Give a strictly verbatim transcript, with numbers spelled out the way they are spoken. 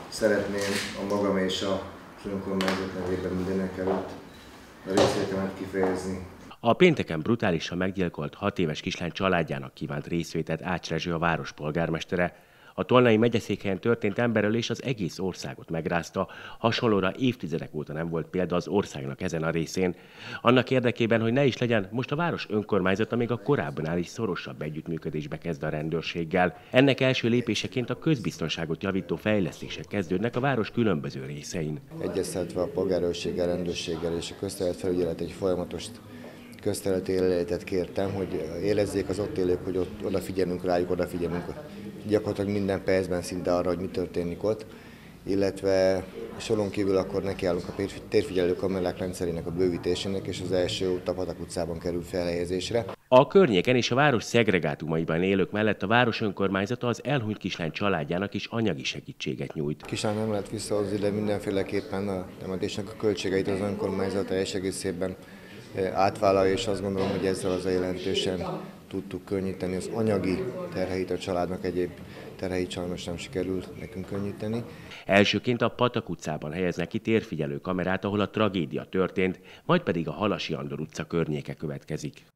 Szeretném a magam és a önkormányzat nevében mindenek előtt a részvétemet kifejezni. A pénteken brutálisan meggyilkolt hat éves kislány családjának kívánt részvételt Ács Rezső, a város polgármestere. A Tolnai megyeszékhelyen történt emberölés az egész országot megrázta, hasonlóra évtizedek óta nem volt példa az országnak ezen a részén. Annak érdekében, hogy ne is legyen, most a város önkormányzata még a korábbinál is szorosabb együttműködésbe kezd a rendőrséggel. Ennek első lépéseként a közbiztonságot javító fejlesztések kezdődnek a város különböző részein. Egyeztetve a polgárőrséggel, rendőrséggel és a közterületfelügyelet egy folyamatos közterületi jelenlétet kértem, hogy érezzék az ott élők, hogy ott odafigyelünk rájuk, odafigyelünk gyakorlatilag minden percben szinte arra, hogy mi történik ott, illetve soron kívül akkor nekiállunk a térfigyelő kamerák rendszerének a bővítésének, és az első út a Patak utcában kerül felhelyezésre. A környéken és a város szegregátumaiban élők mellett a város önkormányzata az elhunyt kislány családjának is anyagi segítséget nyújt. Kislány nem lehet visszahozni, de mindenféleképpen a temetésnek a költségeit az önkormányzat teljes egészében átvállalja, és azt gondolom, hogy ezzel az jelentősen tudtuk könnyíteni az anyagi terheit a családnak, egyéb terheit sajnos nem sikerült nekünk könnyíteni. Elsőként a Patak utcában helyeznek ki térfigyelő kamerát, ahol a tragédia történt, majd pedig a Halasi Andor utca környéke következik.